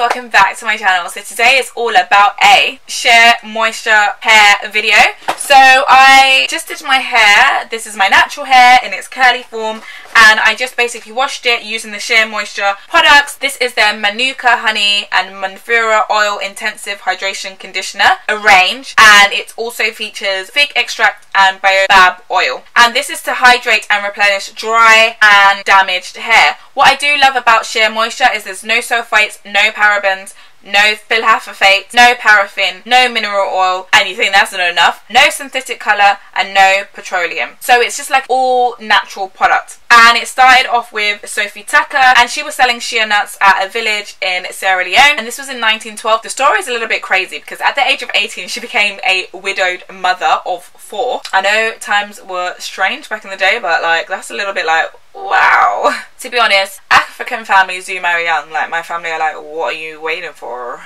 welcome back to my channel. So today is all about a Sheer Moisture hair video. So I just did my hair. This is my natural hair in its curly form, and I just basically washed it using the Sheer Moisture products. This is their Manuka Honey and Manfura Oil Intensive Hydration Conditioner, a range, and it also features fig extract and baobab oil. And this is to hydrate and replenish dry and damaged hair. What I do love about Sheer Moisture is there's no sulfates, no parabens, no sulfonates, no paraffin, no mineral oil, and you think that's not enough, no synthetic colour and no petroleum. So it's just like all natural products. And it started off with Sophie Tucker, and she was selling shea nuts at a village in Sierra Leone, and this was in 1912. The story is a little bit crazy because at the age of 18 she became a widowed mother of 4. I know times were strange back in the day, but like that's a little bit like, wow. To be honest, African families do marry young. Like my family are like, what are you waiting for?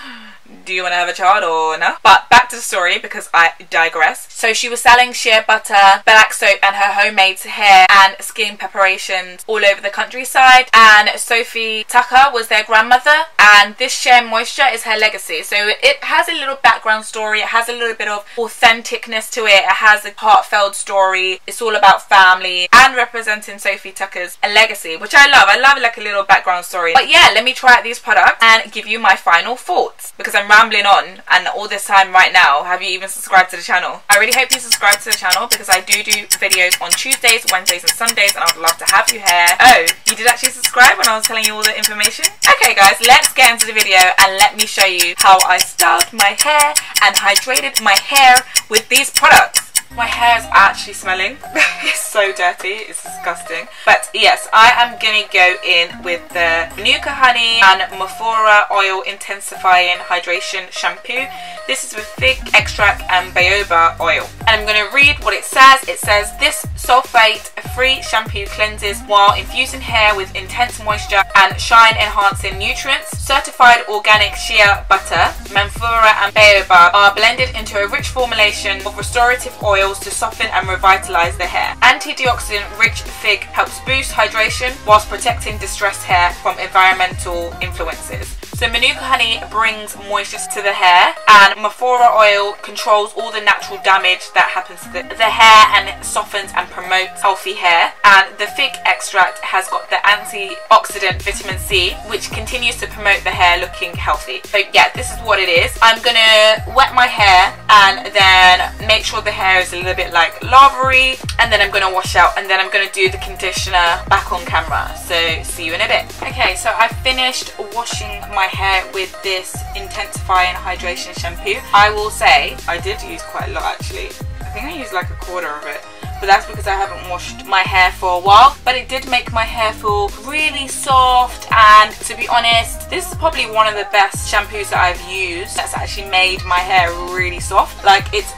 Do you want to have a child or no? But back to the story because I digress. So she was selling shea butter, black soap and her homemade hair and skin preparations all over the countryside, and Sophie Tucker was their grandmother, and this Sheer Moisture is her legacy. So it has a little background story, it has a little bit of authenticness to it, it has a heartfelt story, it's all about family and representing Sophie Tucker's legacy, which I love. I love like a little background story. But yeah, let me try out these products and give you my final thoughts because I'm rambling on, and all this time right now have you even subscribed to the channel? I really hope you subscribe to the channel because I do videos on Tuesdays, Wednesdays and Sundays, and I would love to have you here. Oh, you did actually subscribe when I was telling you all the information? Okay guys, let's get into the video and let me show you how I styled my hair and hydrated my hair with these products. My hair is actually smelling. It's so dirty, it's disgusting. But yes, I am gonna go in with the Manuka Honey and Manfura Oil Intensifying Hydration Shampoo. This is with fig extract and baobab oil. And I'm gonna read what it says. It says, this sulfate-free shampoo cleanses while infusing hair with intense moisture and shine enhancing nutrients. Certified organic shea butter, Manfura and baobab are blended into a rich formulation of restorative oil to soften and revitalize the hair. Antioxidant rich fig helps boost hydration whilst protecting distressed hair from environmental influences. So Manuka Honey brings moisture to the hair, and Manfura oil controls all the natural damage that happens to the hair and it softens and promotes healthy hair. And the fig extract has got the antioxidant vitamin C, which continues to promote the hair looking healthy. So yeah, this is what it is. I'm gonna wet my hair and then make sure the hair is a little bit like lavery, and then I'm gonna wash out, and then I'm gonna do the conditioner back on camera. So see you in a bit. Okay, so I finished washing my hair with this intensifying hydration shampoo. I will say I did use quite a lot actually. I think I used like a quarter of it, but that's because I haven't washed my hair for a while. But it did make my hair feel really soft, and to be honest, this is probably one of the best shampoos that I've used that's actually made my hair really soft. Like it's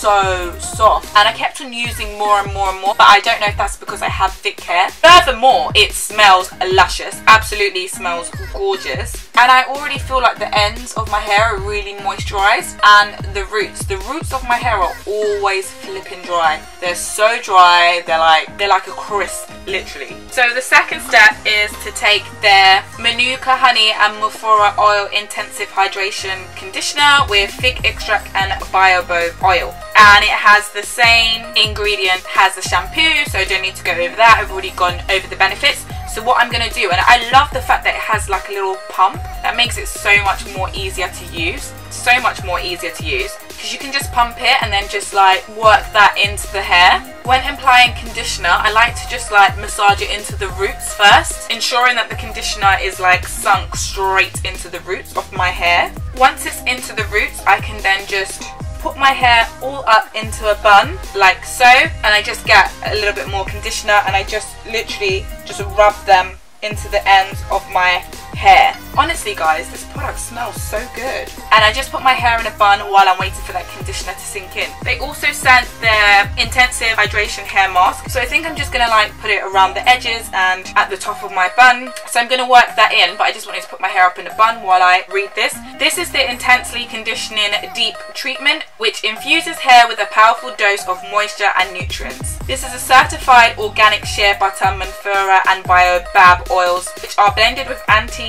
so soft, and I kept on using more and more and more, but I don't know if that's because I have thick hair. Furthermore, it smells luscious, absolutely smells gorgeous, and I already feel like the ends of my hair are really moisturized, and the roots of my hair are always flipping dry. They're so dry, they're like a crisp, literally. So the second step is to take their Manuka Honey and Manfura Oil Intensive Hydration Conditioner with fig extract and baobab oil. And it has the same ingredient as the shampoo, so I don't need to go over that. I've already gone over the benefits. So what I'm going to do, and I love the fact that it has like a little pump that makes it so much more easier to use. So much more easier to use because you can just pump it and then just like work that into the hair. When applying conditioner, I like to just like massage it into the roots first, ensuring that the conditioner is like sunk straight into the roots of my hair. Once it's into the roots, I can then just put my hair all up into a bun like so, and I just get a little bit more conditioner and I just literally just rub them into the ends of my hair. Honestly guys, this product smells so good. And I just put my hair in a bun while I'm waiting for that conditioner to sink in. They also sent their intensive hydration hair mask, so I think I'm just gonna like put it around the edges and at the top of my bun. So I'm gonna work that in, but I just wanted to put my hair up in a bun while I read this. This is the intensely conditioning deep treatment, which infuses hair with a powerful dose of moisture and nutrients. This is a certified organic shea butter, Manfura and baobab oils, which are blended with anti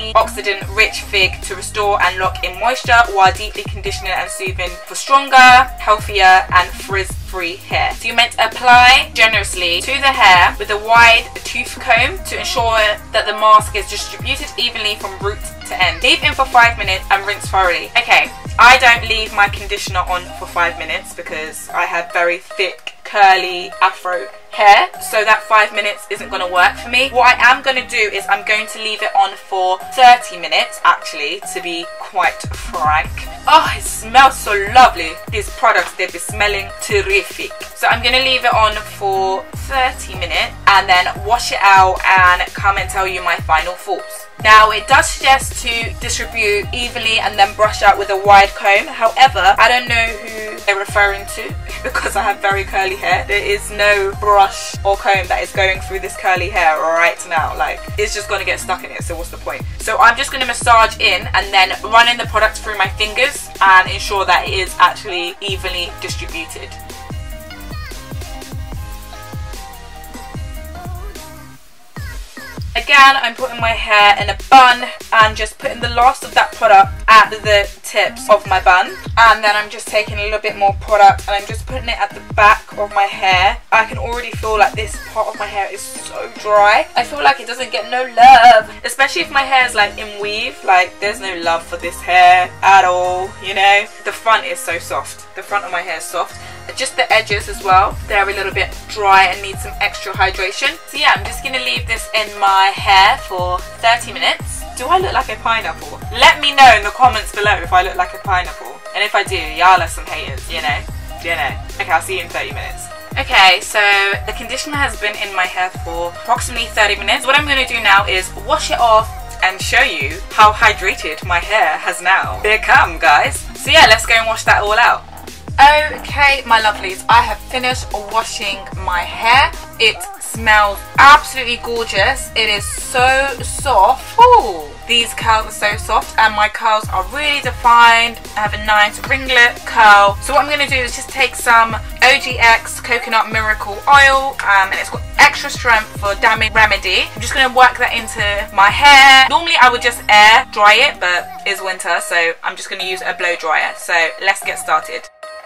antioxidant-rich fig to restore and lock in moisture while deeply conditioning and soothing for stronger, healthier and frizz-free hair. So you're meant to apply generously to the hair with a wide tooth comb to ensure that the mask is distributed evenly from root to end. Leave in for 5 minutes and rinse thoroughly. Okay, I don't leave my conditioner on for 5 minutes because I have very thick, curly afro hair, so that 5 minutes isn't going to work for me. What I am going to do is I'm going to leave it on for 30 minutes actually, to be quite frank. Oh, it smells so lovely. These products, they'll be smelling terrific. So I'm going to leave it on for 30 minutes and then wash it out and come and tell you my final thoughts. Now it does suggest to distribute evenly and then brush out with a wide comb. However, I don't know who they're referring to because I have very curly hair. There is no brush or comb that is going through this curly hair right now. Like, it's just going to get stuck in it, so what's the point? So I'm just going to massage in and then running the product through my fingers and ensure that it is actually evenly distributed. Again, I'm putting my hair in a bun and just putting the last of that product at the tips of my bun. And then I'm just taking a little bit more product and I'm just putting it at the back of my hair. I can already feel like this part of my hair is so dry. I feel like it doesn't get no love, especially if my hair is like in weave. Like, there's no love for this hair at all, you know. The front is so soft. The front of my hair is soft. Just the edges as well, they're a little bit dry and need some extra hydration. So yeah, I'm just going to leave this in my hair for 30 minutes. Do I look like a pineapple? Let me know in the comments below if I look like a pineapple. And if I do, y'all are some haters, you know. Okay, I'll see you in 30 minutes. Okay, so the conditioner has been in my hair for approximately 30 minutes. What I'm going to do now is wash it off and show you how hydrated my hair has now become, guys. So yeah, let's go and wash that all out. Okay, my lovelies, I have finished washing my hair. It smells absolutely gorgeous. It is so soft. Ooh, these curls are so soft and my curls are really defined. I have a nice ringlet curl. So what I'm going to do is just take some OGX Coconut Miracle Oil and it's got extra strength for damage remedy. I'm just going to work that into my hair. Normally I would just air dry it, but it's winter, so I'm just going to use a blow dryer. So let's get started.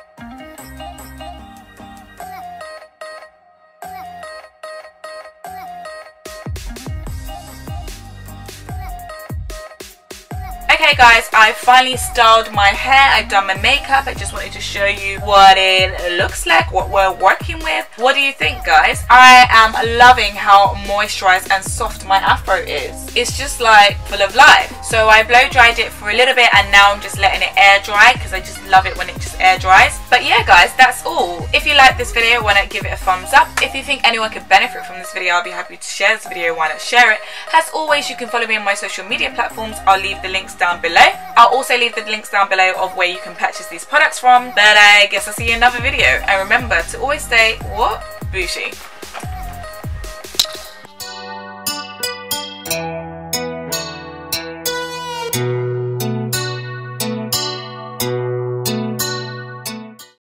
Okay guys, I finally styled my hair, I've done my makeup. I just wanted to show you what it looks like, what we're working with. What do you think, guys? I am loving how moisturized and soft my afro is. It's just like full of life. So I blow dried it for a little bit and now I'm just letting it air dry because I just love it when it just air dries. But yeah guys, that's all. If you like this video, why not give it a thumbs up? If you think anyone could benefit from this video, I'll be happy to share this video. Why not share it? As always, you can follow me on my social media platforms. I'll leave the links down below. I'll also leave the links down below of where you can purchase these products from. But I guess I'll see you in another video. And remember to always stay, what? Bougie.